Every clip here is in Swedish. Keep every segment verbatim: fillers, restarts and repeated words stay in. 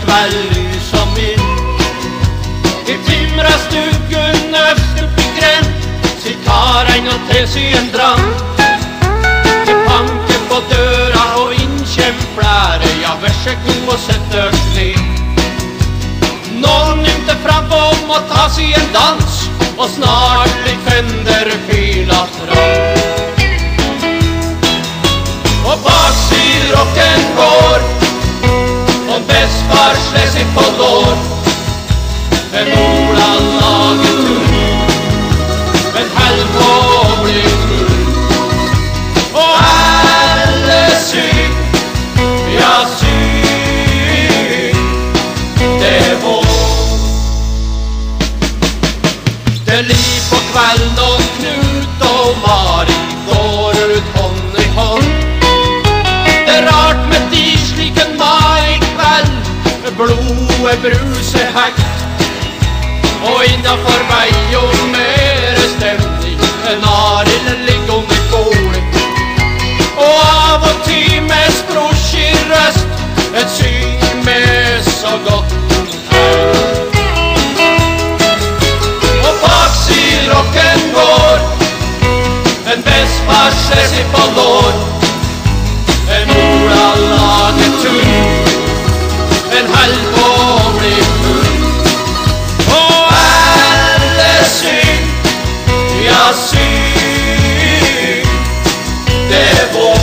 kväll som min. I timrastugun öst upp i gränd sitt karein och till sig en drand. I panke på döra och inkjempläre jag försöker och sätta kne. Någon inte framför och ta sig en dans och snart blir fänder filat fram. Och baksida rocken går och bäst var slä sig på lår. En ola laget tur, en halv på blir tur. Och alla syng, jag syng, det var. Det liv på kväll och Knut och Mari går ut hånd i hånd. Det är rart med tidsliken maj kväll, blod är bruse högt. Och innanför mig och mer stämning, en Arild liggande gård. Och av och till med sprosig röst, ett syng med så gott. Och baksida rocken går, en bäst varslar sig på lår. En ola laget tur, en halv på blir full. Och alla syng, jag syng, det var.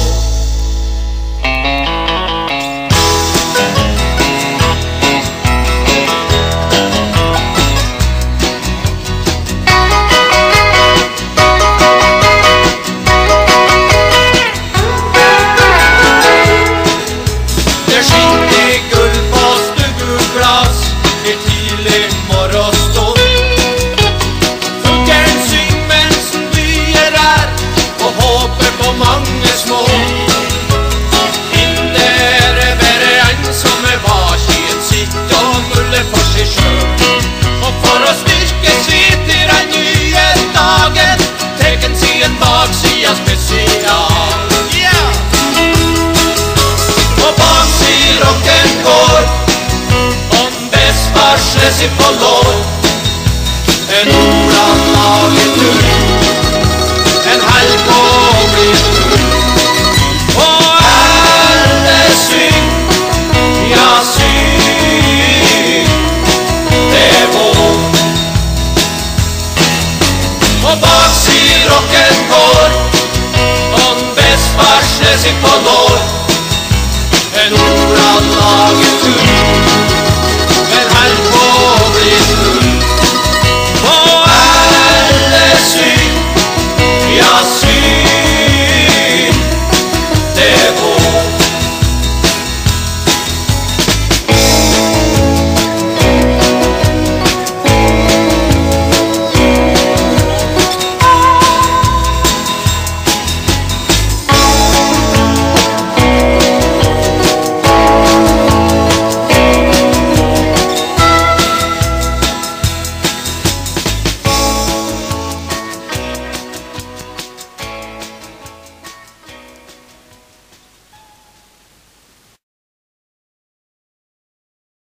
Sig på lår, en ola laget tur, en halv på blir tur. Och alla syng, jag syng, det var. Och baksida rocken går, om bäst varslar sig på